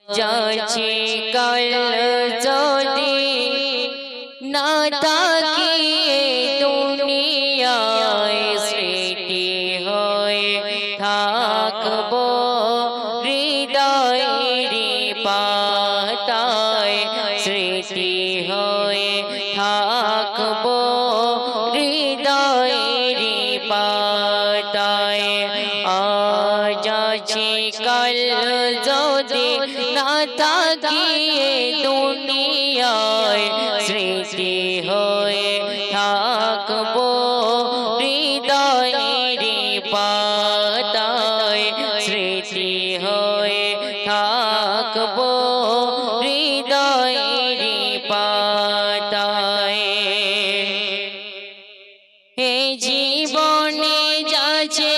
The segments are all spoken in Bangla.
যাচ্ছে কাল যদি না থাকি দুনিয়ায় স্মৃতি হয়ে থাকবো হৃদয়ের পাতায় স্মৃতি হয়ে থাকবো হৃদয়ের পাতায় আজ আছে কাল যদি না থাকি দুনিয়ায় স্মৃতি হয়ে থাকবো হৃদয়ের পাতায় স্মৃতি হয়ে থাকবো হৃদয়ের পাতায় হে জীবনে যাচ্ছে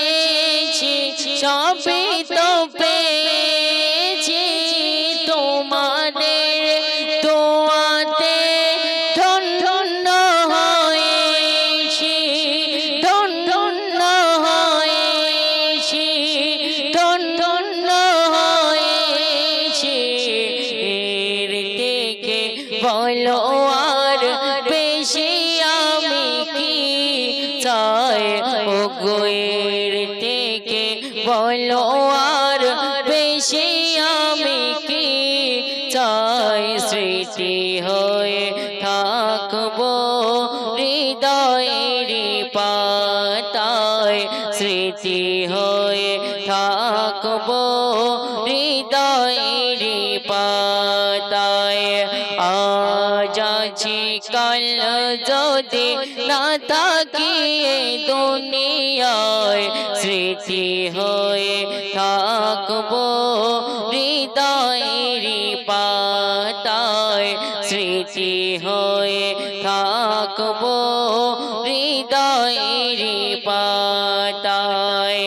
সবই তো পেয়েছি তোমাদের দোয়াতে ধন্য হয়েছি ধন্য হয়েছি ধন্য হয়েছি এর থেকে বলো আর বেশি আমি কি চাই ও গোয়ের থেকে বলো আর বেশি আমি কি চাই স্মৃতি হয়ে থাকবো হৃদয়ের পাতায় স্মৃতি হয়ে থাকবো হৃদয়ের পাতায় আজ আছে কাল যদি না থাকি দুনিয়ায় স্মৃতি হয়ে থাকবো হৃদয়ের পাতায় স্মৃতি হয়ে থাকবো হৃদয়ের পাতায়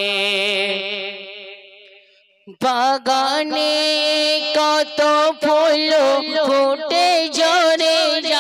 বাগানে কত ফুল ফুটে ঝরে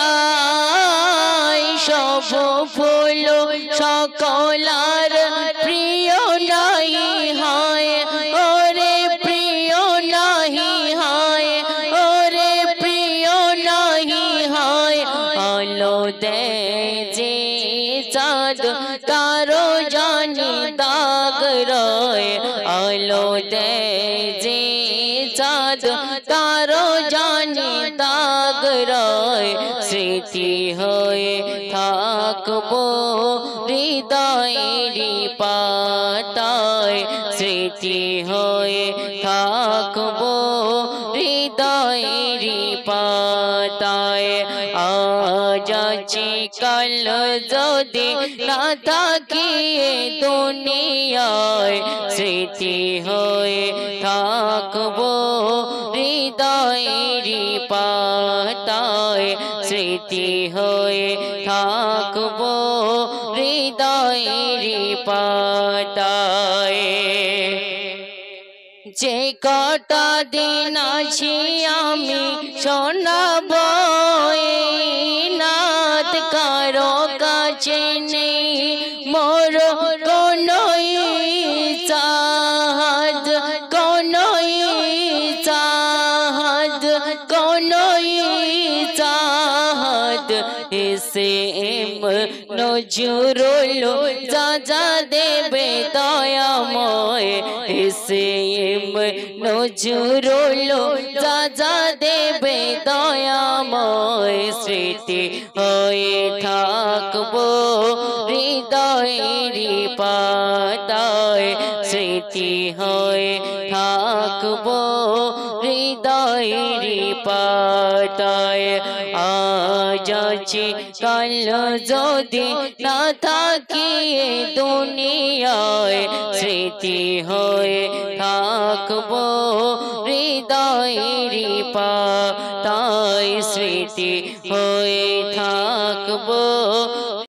যায় সব ফুল সকলার প্রিয় নাই হয় ওরে প্রিয় নাহি হয় ওরে প্রিয় নাহি হয় আলো দেয় যে চাঁদ কারো জানি দাগ রয় আলো দেয় যে চাঁদ কারো জানি দাগ রয় স্মৃতি হয়ে থাকবো হৃদয়ের পাতায় স্মৃতি হয়ে থাকবো হৃদয়ের পাতায় আজ আছে কাল যদি না থাকি দুনিয়ায় স্মৃতি হয়ে থাকবো হৃদয়ের পাতায় স্মৃতি হয়ে থাকবো হৃদয়ের পাতায় যে কটা দিন আছি আমি শোনাবো নাত কারো কাছে নেই মোর কোনো চাহাত কোনো চাহাত কোনো চাহাত এসে নজরুল যা দেবে দয়াময় এসে নজরুল যা দেবে দয়াময় স্মৃতি হয়ে থাকবো হৃদয়ের পাতায় স্মৃতি হয়ে থাকবো হৃদয়ের পাতায় আজ আছে কাল যদি না থাকি দুনিয়ায় স্মৃতি হয়ে থাকবো হৃদয়ের পাতায় স্মৃতি হয়ে থাকবো